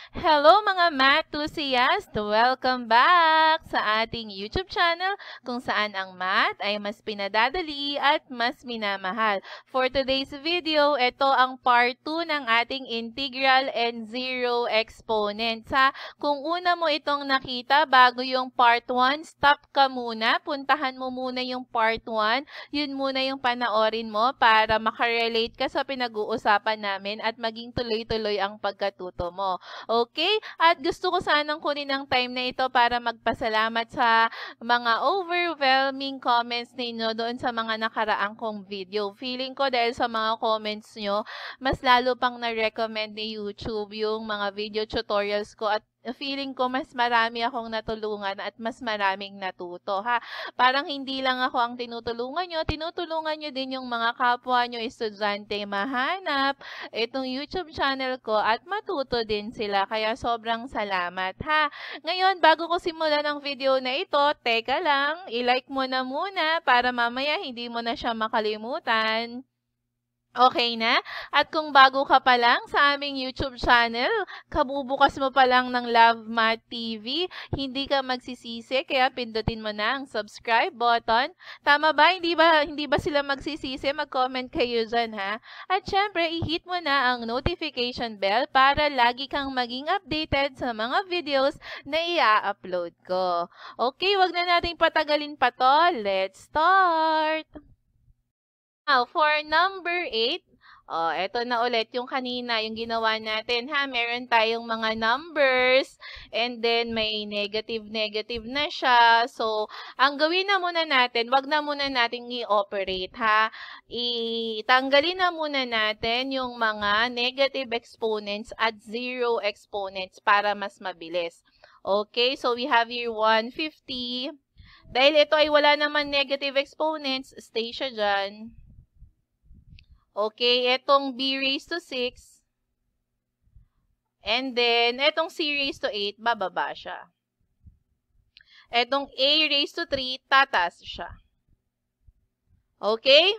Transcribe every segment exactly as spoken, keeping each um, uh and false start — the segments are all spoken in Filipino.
Hello mga math-enthusiast! Welcome back sa ating YouTube channel kung saan ang math ay mas pinadadali at mas minamahal. For today's video, ito ang part two ng ating integral and zero exponents. Ha? Kung una mo itong nakita bago yung part one, stop ka muna. Puntahan mo muna yung part one. Yun muna yung panoorin mo para makarelate ka sa pinag-uusapan namin at maging tuloy-tuloy ang pagkatuto mo. Okay? At gusto ko sanang kunin ang time na ito para magpasalamat sa mga overwhelming comments ninyo doon sa mga nakaraang kong video. Feeling ko dahil sa mga comments nyo, mas lalo pang na-recommend ni YouTube yung mga video tutorials ko at feeling ko mas marami akong natulungan at mas maraming natuto, ha? Parang hindi lang ako ang tinutulungan nyo, tinutulungan nyo din yung mga kapwa nyo estudyante mahanap itong YouTube channel ko at matuto din sila. Kaya sobrang salamat, ha? Ngayon, bago ko simulan ang video na ito, teka lang, i-like mo na muna para mamaya hindi mo na siya makalimutan. Okay na? At kung bago ka pa lang sa aming YouTube channel, kabubukas mo pa lang ng Love Math T V, hindi ka magsisisi, kaya pindutin mo na ang subscribe button. Tama ba? Hindi ba, hindi ba sila magsisisi? Mag-comment kayo dyan, ha? At syempre, i-hit mo na ang notification bell para lagi kang maging updated sa mga videos na i-upload ko. Okay, wag na nating patagalin pa to. Let's start! Now, for number eight, oh, eto na ulit yung kanina, yung ginawa natin, ha? Meron tayong mga numbers, and then may negative-negative na siya. So, ang gawin na muna natin, wag na muna natin i-operate, ha? Itanggalin na muna natin yung mga negative exponents at zero exponents para mas mabilis. Okay, so we have here one hundred fifty. Dahil ito ay wala naman negative exponents, stay siya dyan. Okay, etong b raised to six. And then, etong c raised to eight, bababa siya. Etong a raised to three, tataas siya. Okay?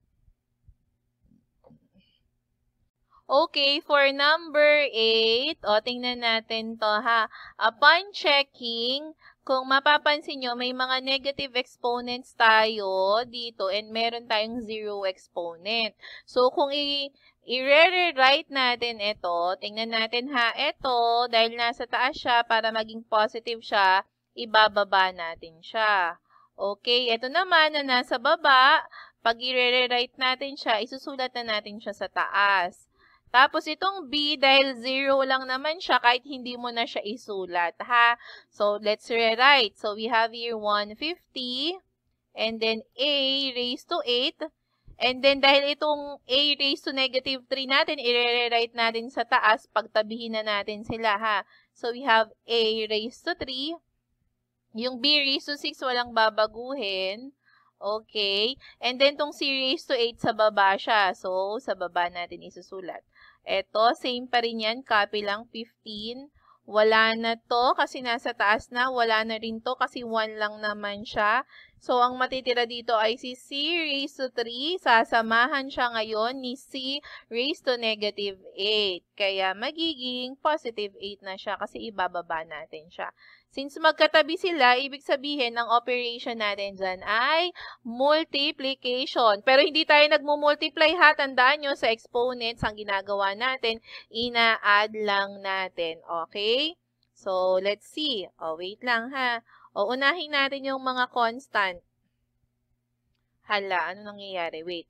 Okay, for number eight, o, tingnan natin to, ha. Upon checking, kung mapapansin nyo, may mga negative exponents tayo dito and meron tayong zero exponent. So, kung i-re-rewrite natin ito, tingnan natin, ha, ito, dahil nasa taas siya, para maging positive siya, ibababa natin siya. Okay, ito naman na nasa baba, pag i-re-rewrite natin siya, isusulat na natin siya sa taas. Tapos, itong b, dahil zero lang naman siya, kahit hindi mo na siya isulat, ha? So, let's rewrite. So, we have here one hundred fifty, and then a raised to eight, and then dahil itong a raised to negative three natin, i-rewrite natin sa taas, pagtabihin na natin sila, ha? So, we have a raised to three, yung b raised to six, walang babaguhin. Okay. And then, tong c raised to eight, sa baba siya. So, sa baba natin isusulat. Eto, same pa rin yan. Copy lang, fifteen. Wala na to kasi nasa taas na. Wala na rin to kasi one lang naman siya. So, ang matitira dito ay si c raised to three. Sasamahan siya ngayon ni c raised to negative eight. Kaya, magiging positive eight na siya kasi ibababa natin siya. Since magkatabi sila, ibig sabihin, ang operation natin dyan ay multiplication. Pero hindi tayo nagmumultiply, ha? Tandaan nyo, sa exponents, ang ginagawa natin, ina-add lang natin. Okay? So, let's see. Oh, wait lang, ha? O, unahin natin yung mga constant. Hala, ano nangyayari? Wait.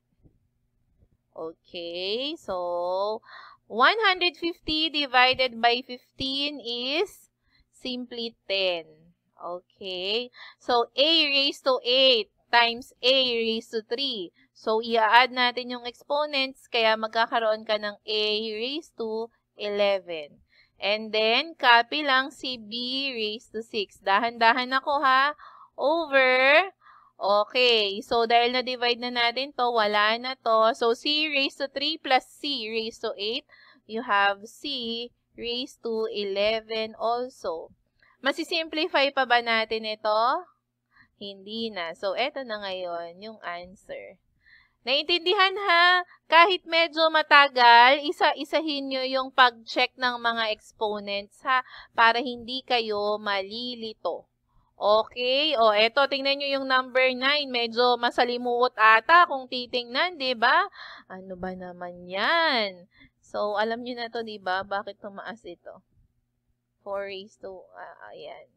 Okay, so, one hundred fifty divided by fifteen is simply ten. Okay. So, a raised to eight times a raised to three. So, i-add natin yung exponents, kaya magkakaroon ka ng a raised to eleven. And then, copy lang si b raised to six. Dahan-dahan ako, ha? Over. Okay. So, dahil na-divide na natin to, wala na to. So, c raised to three plus c raised to eight, you have c raised to eleven also. Masisimplify pa ba natin ito? Hindi na. So, eto na ngayon yung answer. Naintindihan ha? Kahit medyo matagal, isa-isahin nyo yung pag-check ng mga exponents ha, para hindi kayo malilito. Okay? O, eto, tingnan nyo yung number nine. Medyo masalimuot ata kung titingnan, di ba? Ano ba naman yan? So, alam nyo na to, di ba? Bakit tumaas ito? four raised to, uh, ayan.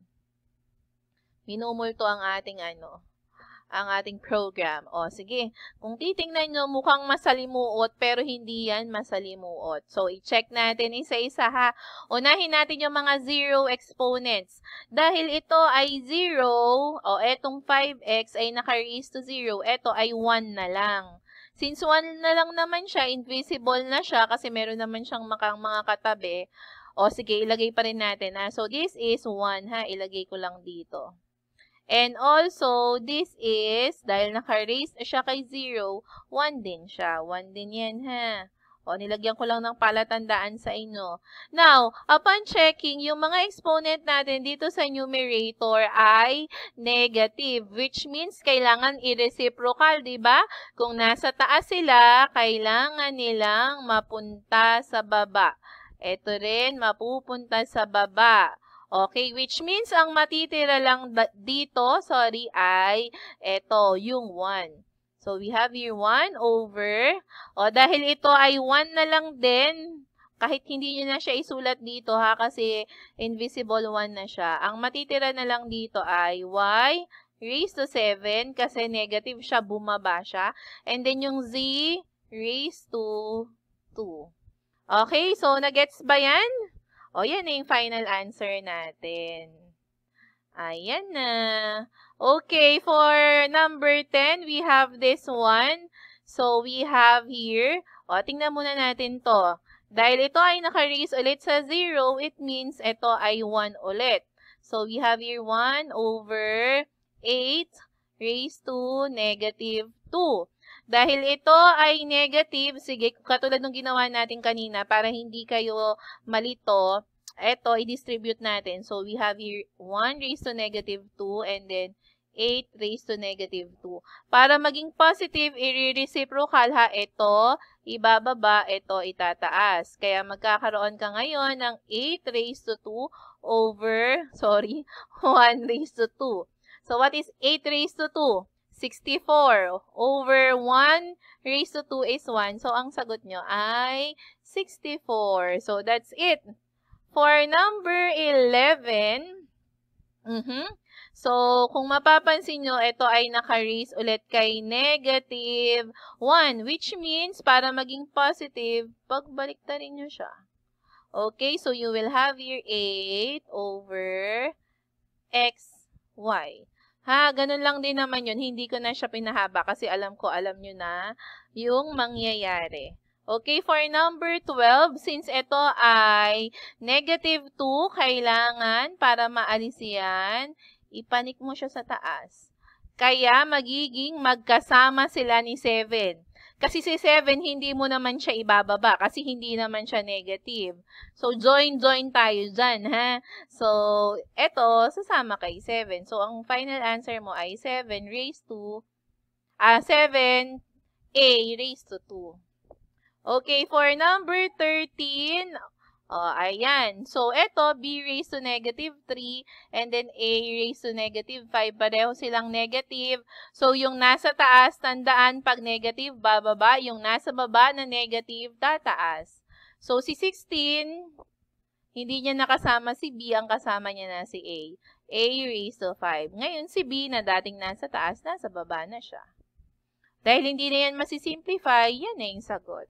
Minumulto ang ating ano, ang ating program. O, sige. Kung titingnan nyo, mukhang masalimuot, pero hindi yan masalimuot. So, i-check natin isa-isa ha. Unahin natin yung mga zero exponents. Dahil ito ay zero, o etong five x ay naka-raise to zero, ito ay one na lang. Since one na lang naman siya, invisible na siya, kasi meron naman siyang makang mga katabi. O, sige, ilagay pa rin natin ha. So, this is one ha. Ilagay ko lang dito. And also, this is, dahil naka-raise siya kay zero, one din siya. one din yan, ha? O, nilagyan ko lang ng palatandaan sa inyo. Now, upon checking, yung mga exponent natin dito sa numerator ay negative, which means kailangan i-reciprocal, di ba? Kung nasa taas sila, kailangan nilang mapunta sa baba. Ito rin, mapupunta sa baba. Okay, which means ang matitira lang dito, sorry, ay ito, yung one. So, we have here one over. O, dahil ito ay one na lang din, kahit hindi nyo na siya isulat dito ha, kasi invisible one na siya. Ang matitira na lang dito ay y raised to seven, kasi negative siya, bumaba siya. And then yung z raised to two. Okay, so nagets ba yan? O, yan na yung final answer natin. Ayan na. Okay, for number ten, we have this one. So, we have here, o, tingnan muna natin to. Dahil ito ay naka-raise ulit sa zero, it means ito ay one ulit. So, we have here one over eight raised to negative two. Dahil ito ay negative, sige, katulad ng ginawa natin kanina, para hindi kayo malito, ito, i-distribute natin. So, we have here one raised to negative two and then eight raised to negative two. Para maging positive, i-reciprocal ha, ito, ibababa, ito, itataas. Kaya magkakaroon ka ngayon ng eight raised to two over, sorry, one raised to two. So, what is eight raised to two? sixty-four over one raised to two is one. So, ang sagot nyo ay sixty-four. So, that's it. For number eleven, mm-hmm. So, kung mapapansin nyo, ito ay naka-raise ulit kay negative one, which means, para maging positive, pagbaliktarin nyo siya. Okay, so you will have your eight over x, y. Ha, ganun lang din naman yun. Hindi ko na siya pinahaba kasi alam ko, alam nyo na yung mangyayari. Okay, for number twelve, since ito ay negative two, kailangan para maalis yan, ipanik mo siya sa taas. Kaya magiging magkasama sila ni seven. Kasi si seven, hindi mo naman siya ibababa kasi hindi naman siya negative. So, join-join tayo dyan, ha? So, eto, sasama kay seven. So, ang final answer mo ay seven raised to, ah, seven a raised to two. Okay, for number thirteen, oh, ayan. So, eto, b raised to negative three, and then a raised to negative five. Pareho silang negative. So, yung nasa taas, tandaan, pag negative, bababa. Yung nasa baba na negative, tataas. So, si sixteen, hindi niya nakasama si b, ang kasama niya na si a. A raised to five. Ngayon, si b na dating nasa taas, nasa baba na siya. Dahil hindi na yan masisimplify, yan na yung sagot.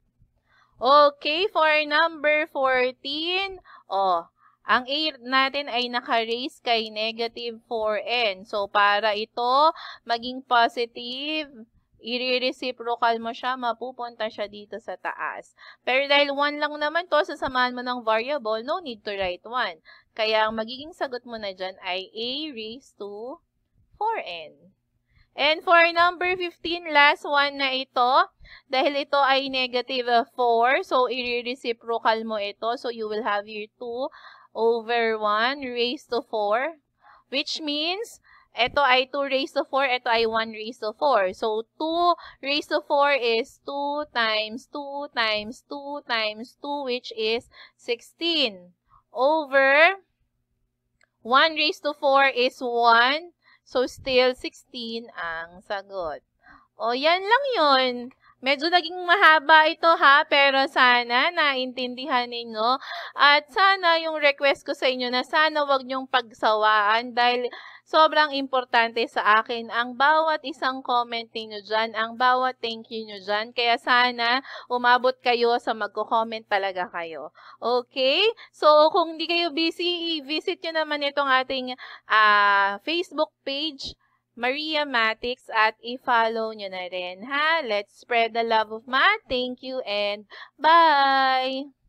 Okay, for number fourteen, oh, ang a natin ay naka-raise kay negative four n. So, para ito maging positive, i-reciprocal mo siya, mapupunta siya dito sa taas. Pero dahil one lang naman to, sasamahan mo ng variable, no need to write one. Kaya ang magiging sagot mo na dyan ay a raised to four n. And for number fifteen, last one na ito, dahil ito ay negative four, so i-reciprocal mo ito. So you will have your two over one raised to four, which means Ito ay two raised to four, ito ay one raised to four. So, two raised to four is two times two times two times two, which is sixteen. Over one raised to four is one. So, still sixteen ang sagot. O, yan lang yun. Medyo naging mahaba ito ha, pero sana naintindihan ninyo. At sana yung request ko sa inyo na sana wag niyong pagsawaan dahil sobrang importante sa akin ang bawat isang comment ninyo dyan, ang bawat thank you nyo dyan. Kaya sana umabot kayo sa magko-comment talaga kayo. Okay? So, kung hindi kayo busy, i-visit nyo naman itong ating uh, Facebook page, Maria Matics, at i-follow nyo na rin, ha? Let's spread the love of math. Thank you and bye!